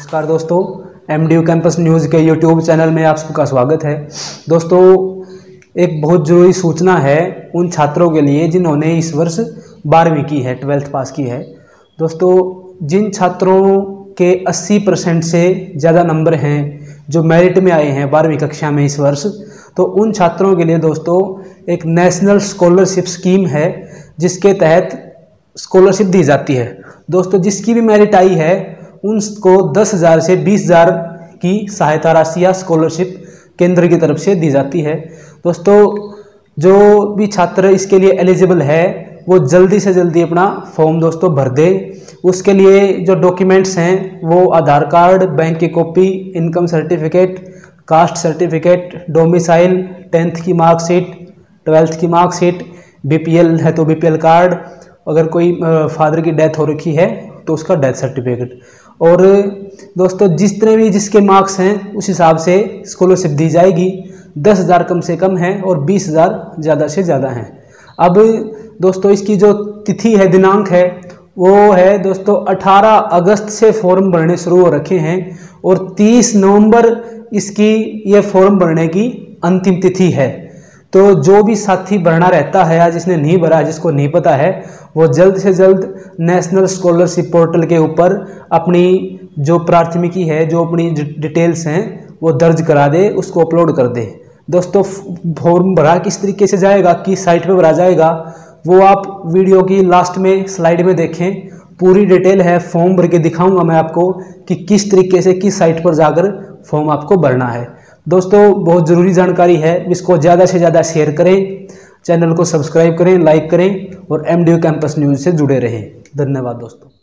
नमस्कार दोस्तों, MDU campus news के यूट्यूब चैनल में आप सबका स्वागत है। दोस्तों, एक बहुत ज़रूरी सूचना है उन छात्रों के लिए जिन्होंने इस वर्ष 12वीं की है, 12th पास की है। दोस्तों, जिन छात्रों के 80% से ज़्यादा नंबर हैं जो मेरिट में आए हैं 12वीं कक्षा में इस वर्ष, तो उन छात्रों के लिए दोस्तों एक नेशनल स्कॉलरशिप स्कीम है जिसके तहत स्कॉलरशिप दी जाती है। दोस्तों, जिसकी भी मेरिट आई है उनको 10,000 से 20,000 की सहायता राशि या स्कॉलरशिप केंद्र की तरफ से दी जाती है। दोस्तों, जो भी छात्र इसके लिए एलिजिबल है वो जल्दी से जल्दी अपना फॉर्म दोस्तों भर दे। उसके लिए जो डॉक्यूमेंट्स हैं वो आधार कार्ड, बैंक की copy, income certificate, caste certificate, domicile, 10th की मार्कशीट, 12th की मार्कशीट, बीपीएल है तो बीपीएल कार्ड, अगर कोई फादर की डेथ हो रखी है तो उसका डेथ सर्टिफिकेट। और दोस्तों, जिसके मार्क्स हैं उस हिसाब से स्कॉलरशिप दी जाएगी। 10,000 कम से कम है और 20,000 ज़्यादा से ज़्यादा हैं। अब दोस्तों, इसकी जो तिथि है, दिनांक है, वो है दोस्तों 18 अगस्त से फॉर्म भरने शुरू हो रखे हैं और 30 नवंबर इसकी ये फॉर्म भरने की अंतिम तिथि है। तो जो भी साथी भरना रहता है या जिसने नहीं भरा, जिसको नहीं पता है, वो जल्द से जल्द नेशनल स्कॉलरशिप पोर्टल के ऊपर अपनी जो प्राथमिकी है, जो अपनी डिटेल्स हैं वो दर्ज करा दे, उसको अपलोड कर दे। दोस्तों, फॉर्म भरा किस तरीके से जाएगा, किस साइट पे भरा जाएगा, वो आप वीडियो की लास्ट में स्लाइड में देखें। पूरी डिटेल है, फॉर्म भर के दिखाऊंगा मैं आपको कि किस तरीके से किस साइट पर जाकर फॉर्म आपको भरना है। दोस्तों, बहुत ज़रूरी जानकारी है, इसको ज़्यादा से ज़्यादा शेयर करें, चैनल को सब्सक्राइब करें, लाइक करें और एमडीयू कैंपस न्यूज़ से जुड़े रहें। धन्यवाद दोस्तों।